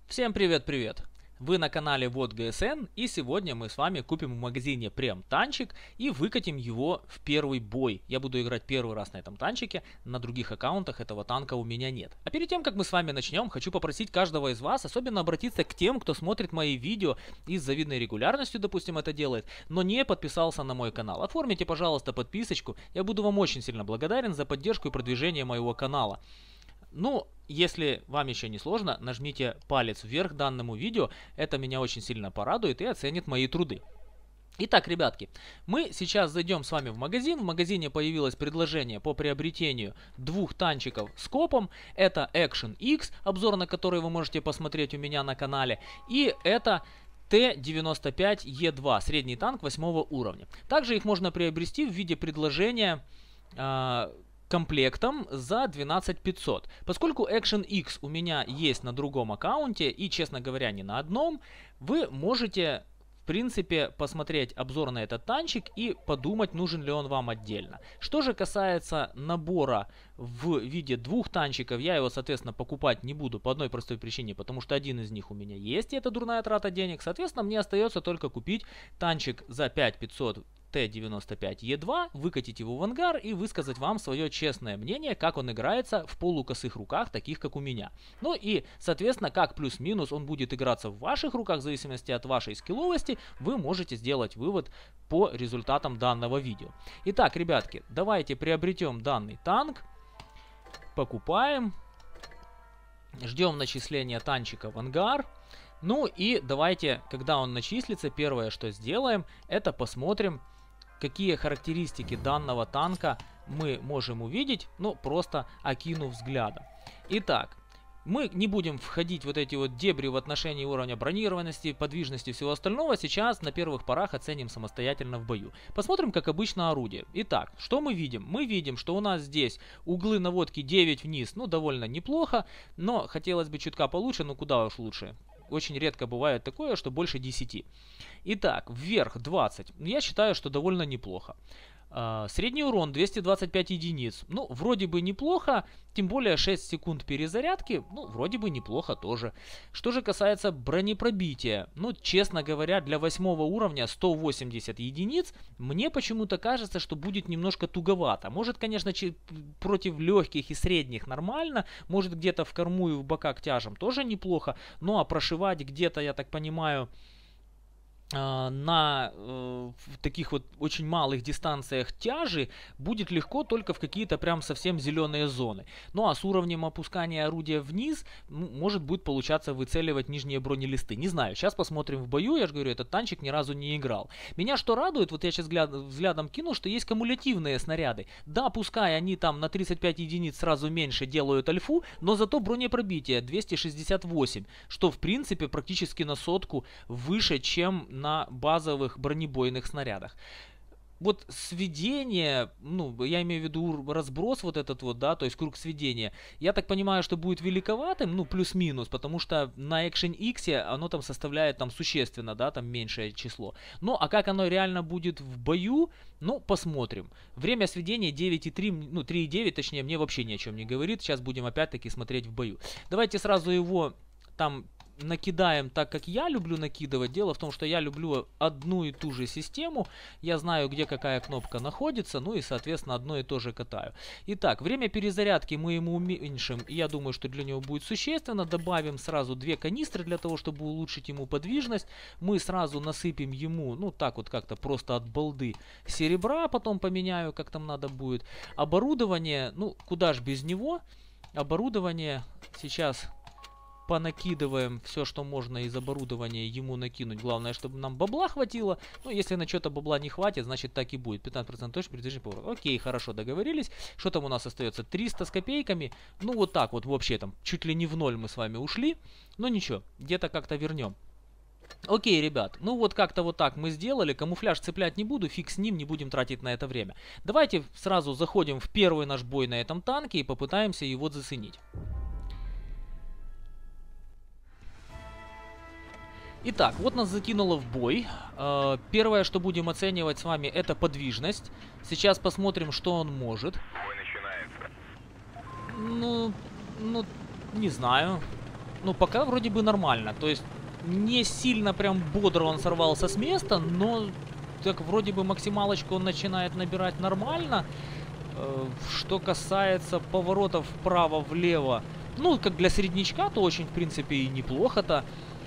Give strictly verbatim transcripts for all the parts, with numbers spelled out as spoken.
Всем привет-привет! Вы на канале Вот ГСН, и сегодня мы с вами купим в магазине Прем танчик и выкатим его в первый бой. Я буду играть первый раз на этом танчике, на других аккаунтах этого танка у меня нет. А перед тем, как мы с вами начнем, хочу попросить каждого из вас особенно обратиться к тем, кто смотрит мои видео и с завидной регулярностью, допустим, это делает, но не подписался на мой канал. Оформите, пожалуйста, подписочку, я буду вам очень сильно благодарен за поддержку и продвижение моего канала. Ну, если вам еще не сложно, нажмите палец вверх данному видео, это меня очень сильно порадует и оценит мои труды. Итак, ребятки, мы сейчас зайдем с вами в магазин. В магазине появилось предложение по приобретению двух танчиков с копом. Это Action X, обзор на который вы можете посмотреть у меня на канале. И это Т девяносто пять Е два, средний танк восьмого уровня. Также их можно приобрести в виде предложения э, комплектом за двенадцать пятьсот. Поскольку Action X у меня есть на другом аккаунте и, честно говоря, не на одном, вы можете в принципе посмотреть обзор на этот танчик и подумать, нужен ли он вам отдельно. Что же касается набора в виде двух танчиков, я его, соответственно, покупать не буду по одной простой причине, потому что один из них у меня есть, и это дурная трата денег. Соответственно, мне остается только купить танчик за пять пятьсот Т девяносто пять Е два, выкатить его в ангар и высказать вам свое честное мнение, как он играется в полукосых руках, таких как у меня. Ну и, соответственно, как плюс-минус он будет играться в ваших руках, в зависимости от вашей скилловости, вы можете сделать вывод по результатам данного видео. Итак, ребятки, давайте приобретем данный танк, покупаем, ждем начисления танчика в ангар. Ну и давайте, когда он начислится, первое, что сделаем, это посмотрим, какие характеристики данного танка мы можем увидеть, ну просто окинув взглядом. Итак, мы не будем входить в вот эти вот дебри в отношении уровня бронированности, подвижности и всего остального. Сейчас на первых порах оценим самостоятельно в бою. Посмотрим, как обычно, орудие. Итак, что мы видим? Мы видим, что у нас здесь углы наводки девять вниз, ну довольно неплохо, но хотелось бы чутка получше, ну куда уж лучше. Очень редко бывает такое, что больше десяти. Итак, вверх двадцать. Я считаю, что довольно неплохо. Средний урон двести двадцать пять единиц. Ну, вроде бы неплохо. Тем более шесть секунд перезарядки. Ну, вроде бы неплохо тоже. Что же касается бронепробития. Ну, честно говоря, для восьмого уровня сто восемьдесят единиц. Мне почему-то кажется, что будет немножко туговато. Может, конечно, против легких и средних нормально. Может, где-то в корму и в бока к тяжам тоже неплохо. Ну, а прошивать где-то, я так понимаю, на э, таких вот очень малых дистанциях тяжи будет легко только в какие-то прям совсем зеленые зоны. Ну а с уровнем опускания орудия вниз, ну, может будет получаться выцеливать нижние бронелисты. Не знаю, сейчас посмотрим в бою. Я же говорю, этот танчик ни разу не играл. Меня что радует, вот я сейчас взгляд, взглядом кинул, что есть кумулятивные снаряды. Да, пускай они там на тридцать пять единиц сразу меньше делают альфу, но зато бронепробитие двести шестьдесят восемь, что в принципе практически на сотку выше, чем на базовых бронебойных снарядах. Вот сведение, ну, я имею в виду разброс вот этот вот, да, то есть круг сведения, я так понимаю, что будет великоватым, ну, плюс-минус, потому что на Action X оно там составляет там существенно, да, там меньшее число. Ну, а как оно реально будет в бою, ну, посмотрим. Время сведения девять и три, ну, три и девять, точнее, мне вообще ни о чем не говорит, сейчас будем опять-таки смотреть в бою. Давайте сразу его там накидаем так, как я люблю накидывать. Дело в том, что я люблю одну и ту же систему. Я знаю, где какая кнопка находится. Ну и, соответственно, одно и то же катаю. Итак, время перезарядки мы ему уменьшим. Я думаю, что для него будет существенно. Добавим сразу две канистры для того, чтобы улучшить ему подвижность. Мы сразу насыпем ему, ну так вот как-то просто от балды, серебра. Потом поменяю, как там надо будет. Оборудование, ну куда ж без него. Оборудование сейчас понакидываем все, что можно из оборудования ему накинуть. Главное, чтобы нам бабла хватило. Ну, если на что-то бабла не хватит, значит так и будет. пятнадцать процентов точно передвижение поворот. Окей, хорошо, договорились. Что там у нас остается? триста с копейками. Ну, вот так вот вообще там чуть ли не в ноль мы с вами ушли. Но ничего, где-то как-то вернем. Окей, ребят, ну вот как-то вот так мы сделали. Камуфляж цеплять не буду, фиг с ним, не будем тратить на это время. Давайте сразу заходим в первый наш бой на этом танке и попытаемся его заценить. Итак, вот нас закинуло в бой. Первое, что будем оценивать с вами, это подвижность. Сейчас посмотрим, что он может. Бой начинается. Ну, ну, не знаю. Ну, пока вроде бы нормально. То есть не сильно прям бодро он сорвался с места, но так вроде бы максималочку он начинает набирать нормально. Что касается поворотов вправо-влево, ну, как для среднячка, то очень, в принципе, и неплохо-то.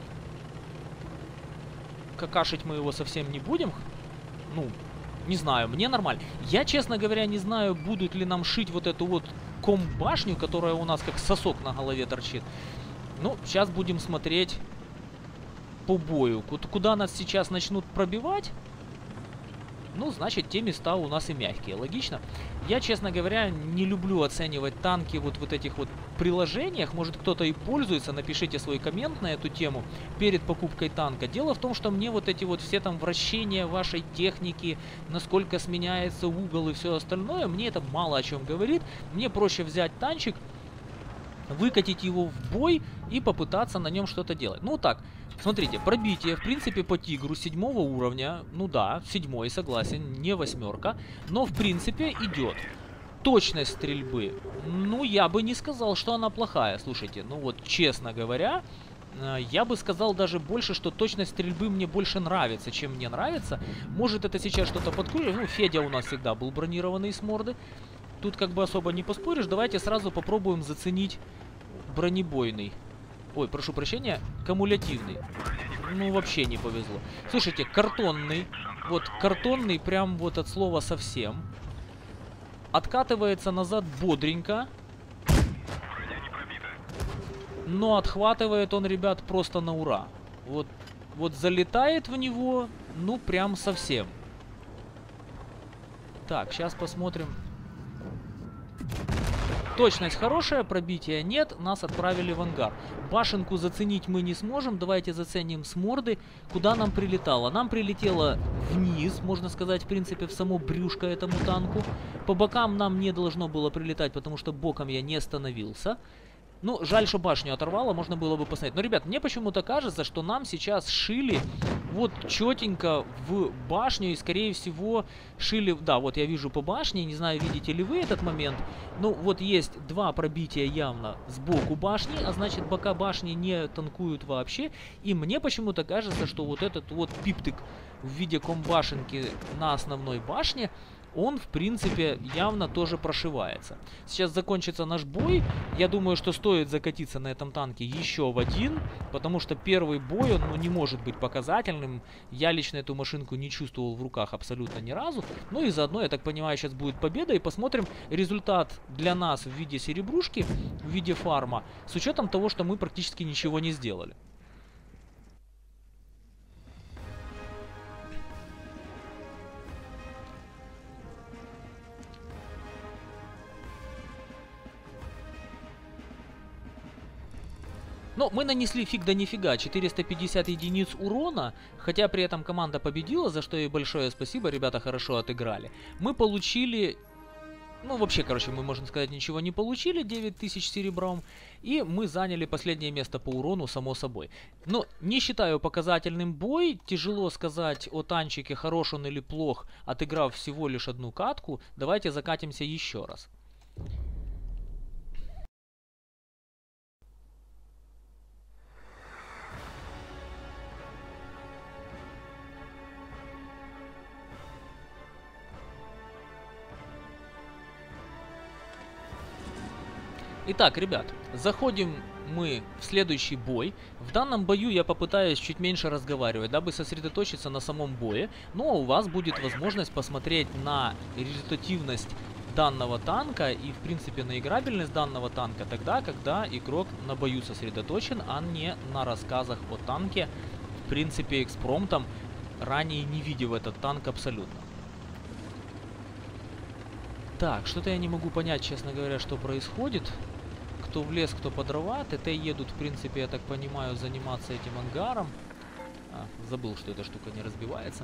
Какашить мы его совсем не будем. Ну, не знаю, мне нормально. Я, честно говоря, не знаю, будут ли нам шить вот эту вот комбашню, которая у нас как сосок на голове торчит. Ну, сейчас будем смотреть по бою. Куда нас сейчас начнут пробивать? Ну, значит, те места у нас и мягкие. Логично. Я, честно говоря, не люблю оценивать танки вот в вот этих вот приложениях. Может, кто-то и пользуется. Напишите свой коммент на эту тему перед покупкой танка. Дело в том, что мне вот эти вот все там вращения вашей техники, насколько сменяется угол и все остальное, мне это мало о чем говорит. Мне проще взять танчик, выкатить его в бой и попытаться на нем что-то делать. Ну так, смотрите, пробитие, в принципе, по тигру седьмого уровня, ну да, седьмой, согласен, не восьмерка, но в принципе идет. Точность стрельбы, ну я бы не сказал, что она плохая, слушайте, ну вот честно говоря, я бы сказал даже больше, что точность стрельбы мне больше нравится, чем мне нравится. Может это сейчас что-то подкрутит, ну Федя у нас всегда был бронированный с морды. Тут как бы особо не поспоришь. Давайте сразу попробуем заценить бронебойный. Ой, прошу прощения, кумулятивный. Ну, вообще не повезло. Слушайте, картонный. Вот, картонный прям вот от слова совсем. Откатывается назад бодренько. Но отхватывает он, ребят, просто на ура. Вот, вот залетает в него, ну, прям совсем. Так, сейчас посмотрим. Точность хорошая, пробития нет, нас отправили в ангар. Башенку заценить мы не сможем, давайте заценим с морды, куда нам прилетало. Нам прилетело вниз, можно сказать, в принципе, в само брюшко этому танку. По бокам нам не должно было прилетать, потому что боком я не остановился. Ну, жаль, что башню оторвало, можно было бы посмотреть. Но, ребят, мне почему-то кажется, что нам сейчас шили вот четенько в башню. И, скорее всего, шили... Да, вот я вижу по башне, не знаю, видите ли вы этот момент. Ну, вот есть два пробития явно сбоку башни, а значит, бока башни не танкуют вообще. И мне почему-то кажется, что вот этот вот пиптик в виде комбашенки на основной башне, он, в принципе, явно тоже прошивается. Сейчас закончится наш бой. Я думаю, что стоит закатиться на этом танке еще в один, потому что первый бой, он ну, не может быть показательным. Я лично эту машинку не чувствовал в руках абсолютно ни разу. Ну и заодно, я так понимаю, сейчас будет победа. И посмотрим результат для нас в виде серебрушки, в виде фарма, с учетом того, что мы практически ничего не сделали. Но мы нанесли фиг да нифига, четыреста пятьдесят единиц урона, хотя при этом команда победила, за что ей большое спасибо, ребята хорошо отыграли. Мы получили, ну вообще, короче, мы, можно сказать, ничего не получили, девять тысяч серебром, и мы заняли последнее место по урону, само собой. Но не считаю показательным бой, тяжело сказать о танчике, хорош он или плох, отыграв всего лишь одну катку. Давайте закатимся еще раз. Итак, ребят, заходим мы в следующий бой. В данном бою я попытаюсь чуть меньше разговаривать, дабы сосредоточиться на самом бое. Ну а у вас будет возможность посмотреть на результативность данного танка и, в принципе, на играбельность данного танка тогда, когда игрок на бою сосредоточен, а не на рассказах о танке. В принципе, экспромтом, ранее не видев этот танк абсолютно. Так, что-то я не могу понять, честно говоря, что происходит. Кто в лес, кто по дрова. ТТ едут, в принципе, я так понимаю, заниматься этим ангаром. А, забыл, что эта штука не разбивается.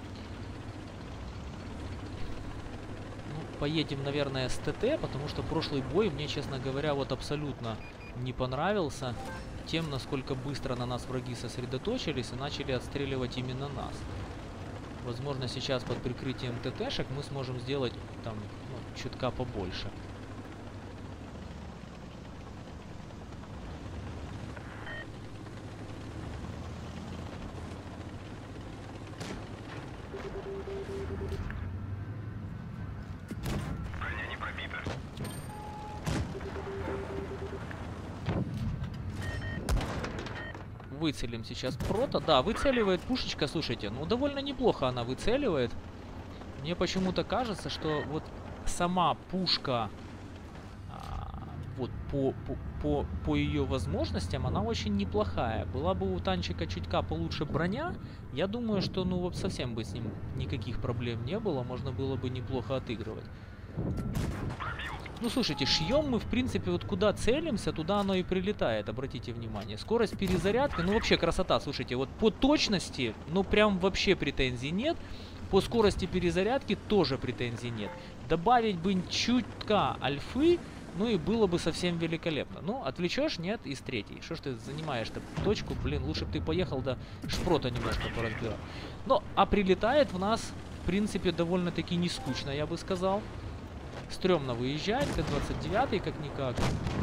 Ну, поедем, наверное, с ТТ, потому что прошлый бой мне, честно говоря, вот абсолютно не понравился тем, насколько быстро на нас враги сосредоточились и начали отстреливать именно нас. Возможно, сейчас под прикрытием ТТшек мы сможем сделать там ну, чутка побольше. Выцелим сейчас прота. Да, выцеливает пушечка, слушайте, ну довольно неплохо она выцеливает. Мне почему-то кажется, что вот сама пушка, а, вот по, по, по, по ее возможностям, она очень неплохая. Была бы у танчика чутка получше броня, я думаю, что ну вот совсем бы с ним никаких проблем не было, можно было бы неплохо отыгрывать. Ну, слушайте, шьем мы, в принципе, вот куда целимся, туда оно и прилетает, обратите внимание. Скорость перезарядки, ну, вообще красота, слушайте, вот по точности, ну, прям вообще претензий нет. По скорости перезарядки тоже претензий нет. Добавить бы чутка альфы, ну, и было бы совсем великолепно. Ну, отвлечешь, нет, из третьей. Что ж ты занимаешь-то точку, блин, лучше бы ты поехал, да шпрота немножко поразбирал. Ну, а прилетает в нас, в принципе, довольно-таки не скучно, я бы сказал. Стрёмно выезжает, Т двадцать девять как-никак.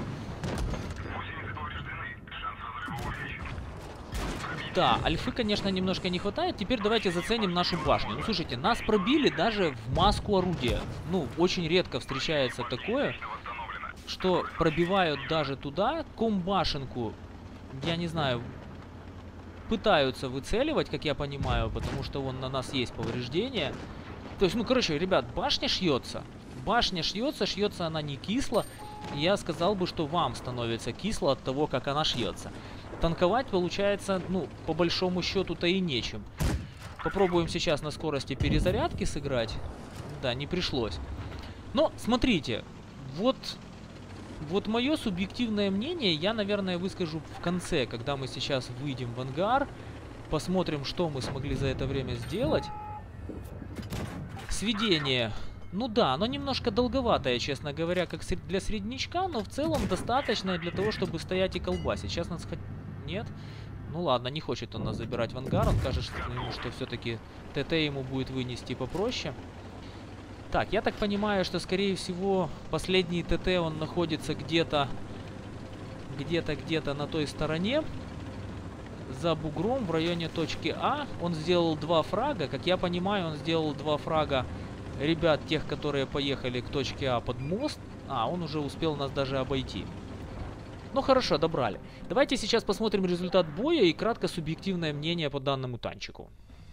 Да, альфы, конечно, немножко не хватает. Теперь давайте заценим нашу башню. Ну, слушайте, нас пробили даже в маску орудия. Ну, очень редко встречается такое, что пробивают даже туда. Комбашенку, я не знаю, пытаются выцеливать, как я понимаю, потому что вон на нас есть повреждения. То есть, ну, короче, ребят, башня шьется. Башня шьется, шьется она не кисло. Я сказал бы, что вам становится кисло от того, как она шьется. Танковать получается, ну, по большому счету-то и нечем. Попробуем сейчас на скорости перезарядки сыграть. Да, не пришлось. Но, смотрите, вот, вот мое субъективное мнение я, наверное, выскажу в конце, когда мы сейчас выйдем в ангар. Посмотрим, что мы смогли за это время сделать. Сведение... Ну да, оно немножко долговатое, честно говоря, как для среднячка, но в целом достаточное для того, чтобы стоять и колбасить. Сейчас нас... Нет? Ну ладно, не хочет он нас забирать в ангар, он скажет, что, что все-таки ТТ ему будет вынести попроще. Так, я так понимаю, что, скорее всего, последний ТТ, он находится где-то, где-то, где-то на той стороне, за бугром, в районе точки А. Он сделал два фрага, как я понимаю, он сделал два фрага ребят, тех, которые поехали к точке А под мост. А, он уже успел нас даже обойти. Ну хорошо, добрали. Давайте сейчас посмотрим результат боя и кратко субъективное мнение по данному танчику.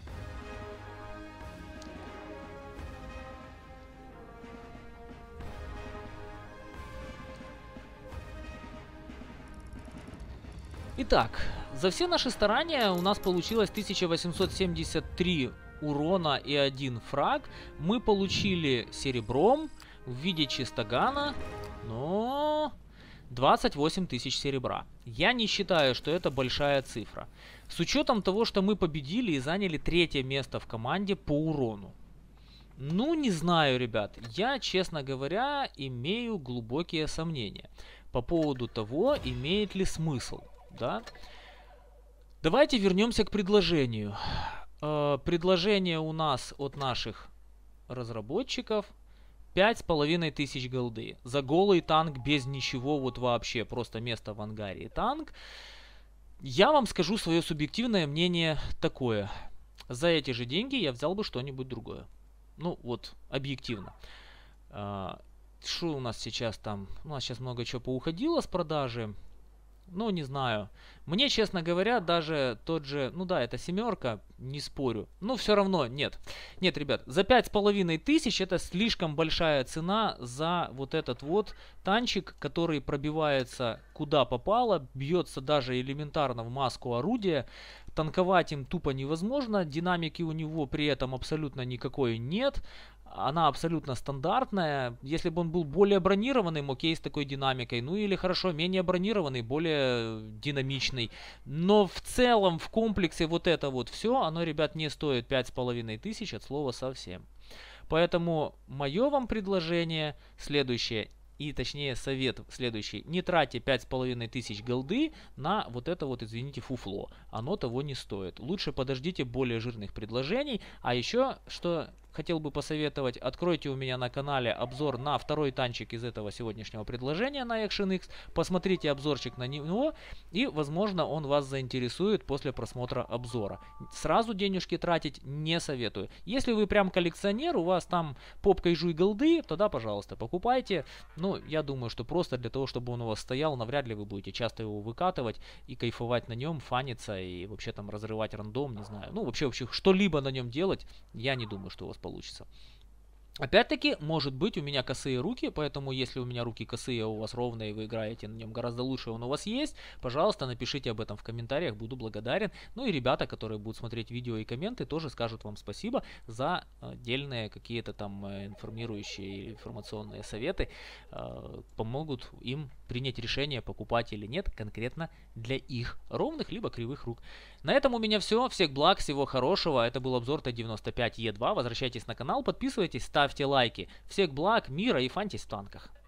Итак, за все наши старания у нас получилось тысяча восемьсот семьдесят три урона и один фраг. Мы получили серебром в виде чистогана, но двадцать восемь тысяч серебра. Я не считаю, что это большая цифра. С учетом того, что мы победили и заняли третье место в команде по урону. Ну, не знаю, ребят. Я, честно говоря, имею глубокие сомнения по поводу того, имеет ли смысл. Да? Давайте вернемся к предложению. Э, предложение у нас от наших разработчиков пять с половиной тысяч голды. За голый танк без ничего, вот вообще, просто место в ангаре и танк. Я вам скажу свое субъективное мнение такое. За эти же деньги я взял бы что-нибудь другое. Ну, вот, объективно. Что э, у нас сейчас там? У нас сейчас много чего поуходило с продажи. Ну, не знаю. Мне, честно говоря, даже тот же... Ну да, это семерка, не спорю. Но все равно, нет. Нет, ребят, за пять с половиной тысяч это слишком большая цена за вот этот вот танчик, который пробивается куда попало, бьется даже элементарно в маску орудия. Танковать им тупо невозможно. Динамики у него при этом абсолютно никакой нет. Она абсолютно стандартная. Если бы он был более бронированным, окей, с такой динамикой. Ну или хорошо, менее бронированный, более динамичный. Но в целом, в комплексе вот это вот все, оно, ребят, не стоит пять с половиной тысяч от слова совсем. Поэтому мое вам предложение следующее. И точнее совет следующий. Не тратьте пять с половиной тысяч голды на вот это вот, извините, фуфло. Оно того не стоит. Лучше подождите более жирных предложений. А еще, что хотел бы посоветовать, откройте у меня на канале обзор на второй танчик из этого сегодняшнего предложения на Action X. Посмотрите обзорчик на него, и, возможно, он вас заинтересует после просмотра обзора. Сразу денежки тратить не советую. Если вы прям коллекционер, у вас там попкой жуй голды, тогда, пожалуйста, покупайте. Ну, я думаю, что просто для того, чтобы он у вас стоял, навряд ли вы будете часто его выкатывать и кайфовать на нем, фаниться и вообще там разрывать рандом, не знаю. Ну, вообще, вообще что-либо на нем делать, я не думаю, что у вас получится. Опять-таки, может быть, у меня косые руки, поэтому если у меня руки косые, а у вас ровные, и вы играете на нем гораздо лучше, он у вас есть, пожалуйста, напишите об этом в комментариях, буду благодарен. Ну и ребята, которые будут смотреть видео и комменты, тоже скажут вам спасибо за отдельные какие-то там информирующие, информационные советы, помогут им принять решение, покупать или нет, конкретно для их ровных либо кривых рук. На этом у меня все. Всех благ, всего хорошего. Это был обзор Т девяносто пять Е два. Возвращайтесь на канал, подписывайтесь, ставьте лайки. Всех благ, мира и фантись в танках.